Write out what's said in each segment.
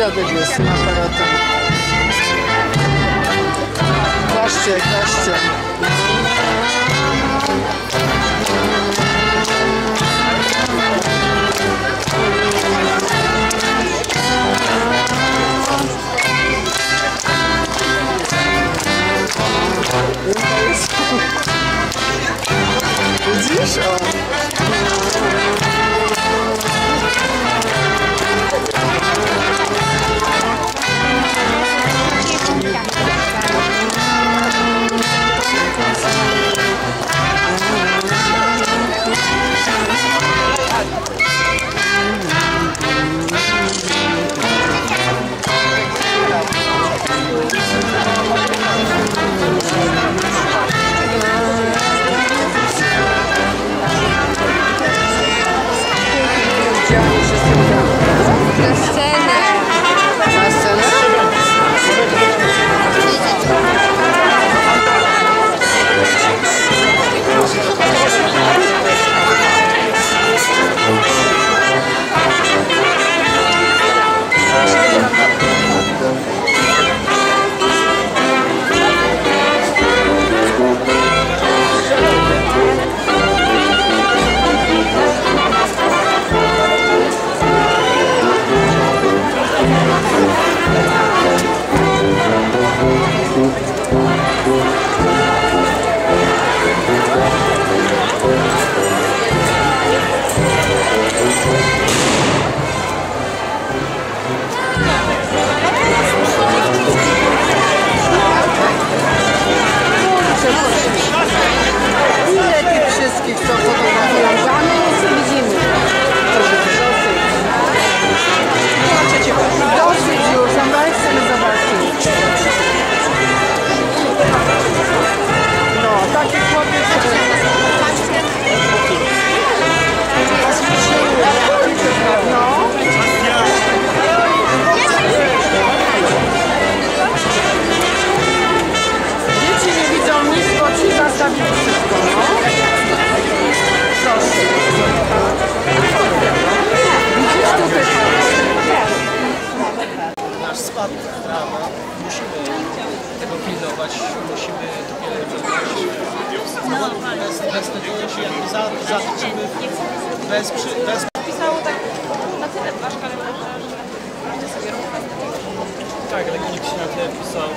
dziadek jest z tym aparatem. Klaszcie, klaszcie. Widzisz? O. Musimy tego pilnować, musimy to bez tego się jakby zatrzymy bez... Pisało tak na tyle dwa kalendarze, że każdy sobie równa. Tak, ale nikt się na tyle pisał,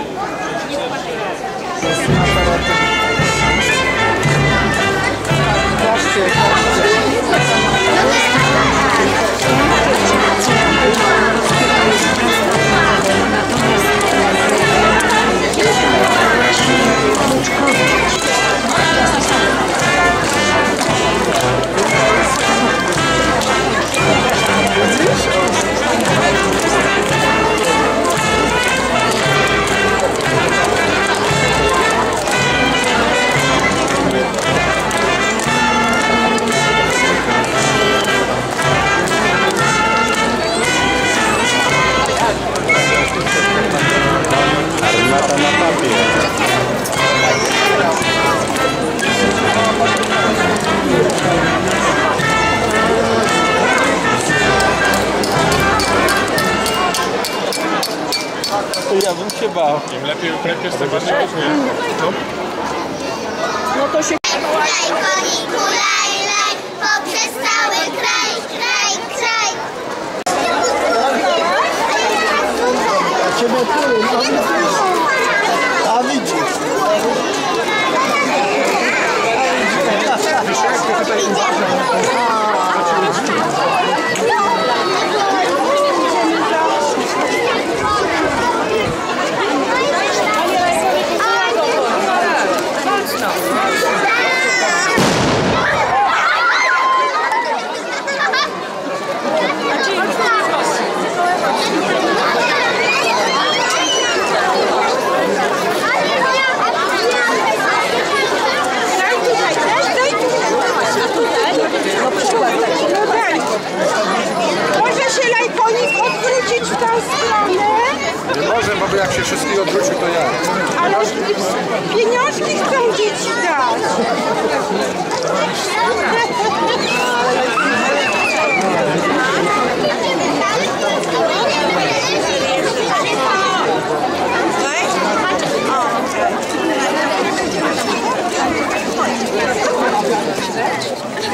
Armata na papier. Ja bym się bał. Im lepiej ukrypiesz, to bardziej nie. No to się... Poprzez cały kraj, kraj, kraj. Ciebie tu, a widzisz.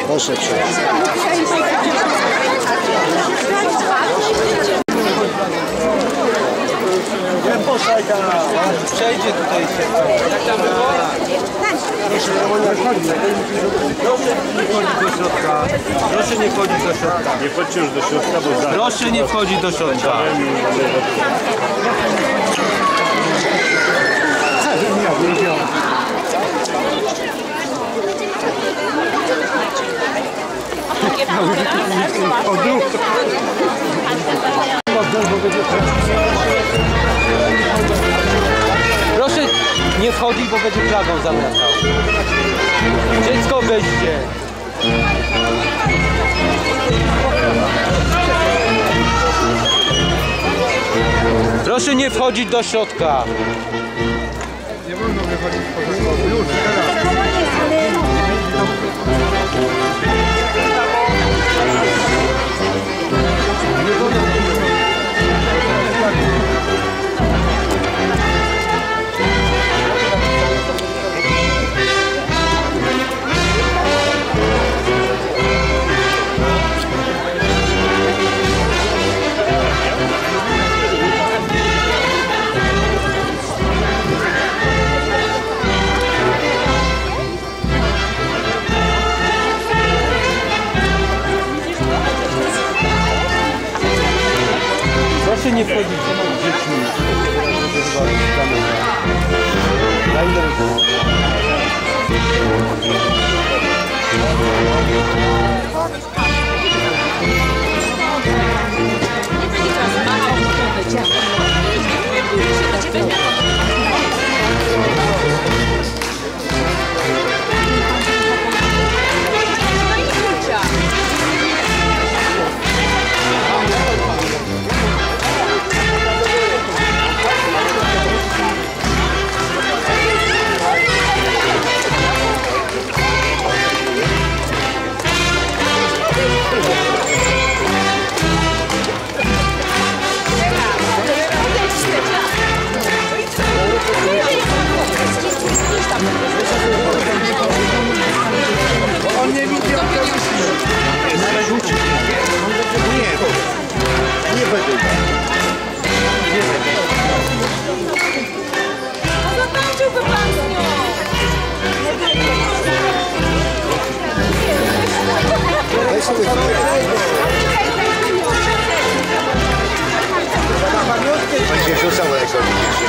Proszę przejść. Przejdzie tutaj się. Jak tam było? Proszę nie wchodzić do środka. Nie wchodźcie już do środka, bo za... Proszę nie wchodzić do środka. Proszę nie wchodzić, bo będzie flagą zamiatał. Dziecko weźcie. Proszę nie wchodzić do środka. Nie wolno wychodzić poza szkołę. Już, teraz. Proszę nie wchodzić z dziećmi. Na ile On nie widzi, on to rzuci. Nie będzie. Zobaczyłby pan z nią! Będzie rzucał jako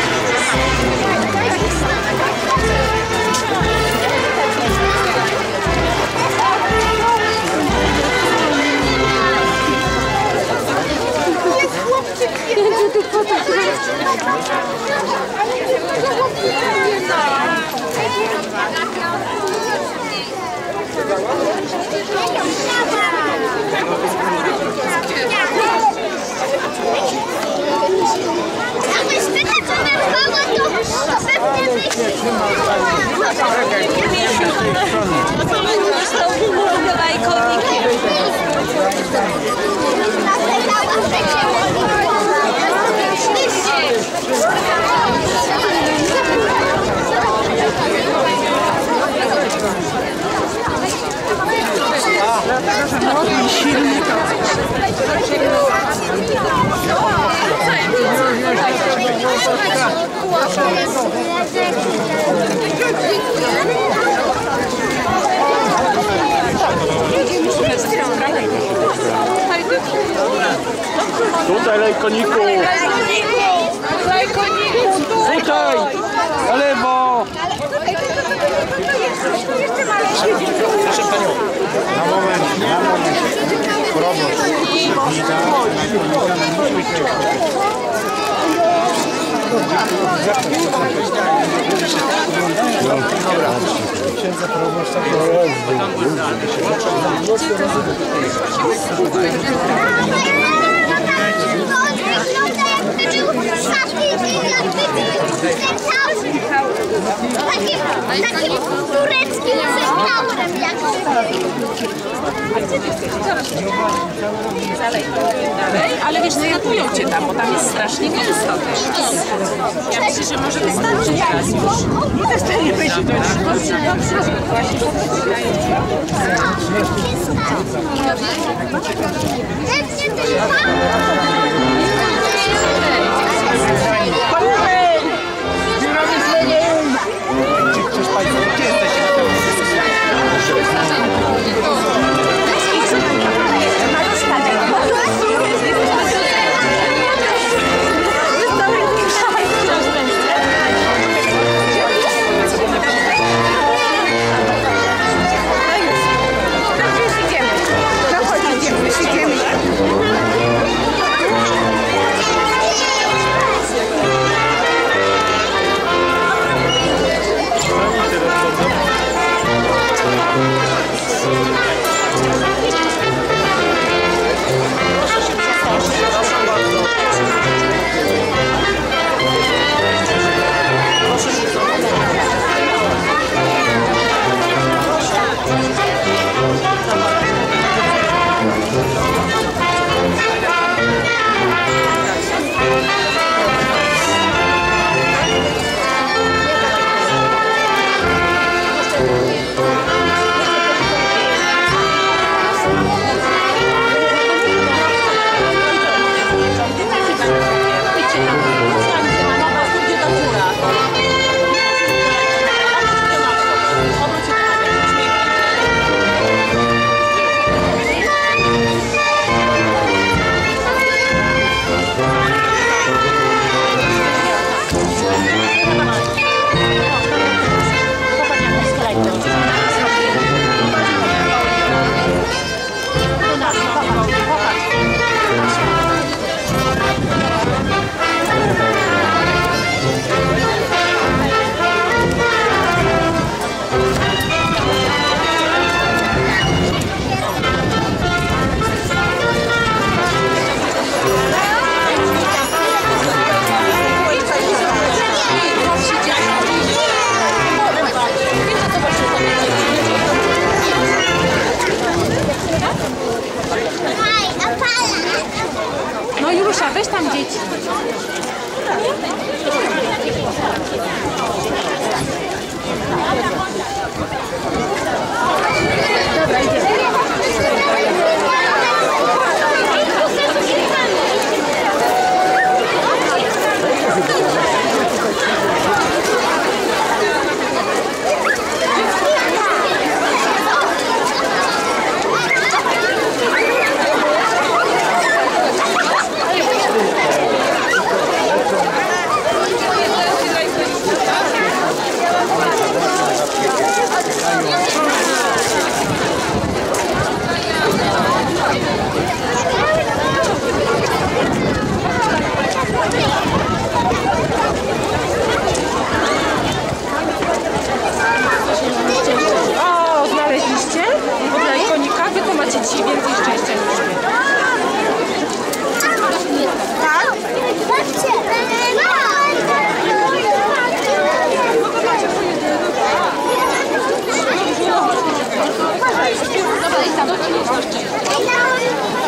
Tutaj, lejkoniku! tutaj! Na lewo! Proszę panią. na moment. Proboszcz. Dobra. Księdza proboszcza. Takim tureckim centaurem Dalej, ale wiesz, znajdują cię tam, bo tam jest strasznie gęsto też. Ja myślę, że może wystarczy teraz już. Nie dostaniemy się do dobrze. Właśnie no Julusza, weź tam dzieci. Dobra, idziemy. O, znaleźliście? Dla ikonika wy to macie dzisiaj więcej szczęścia niż my. Tak? Patrzcie! Dobra, i tam.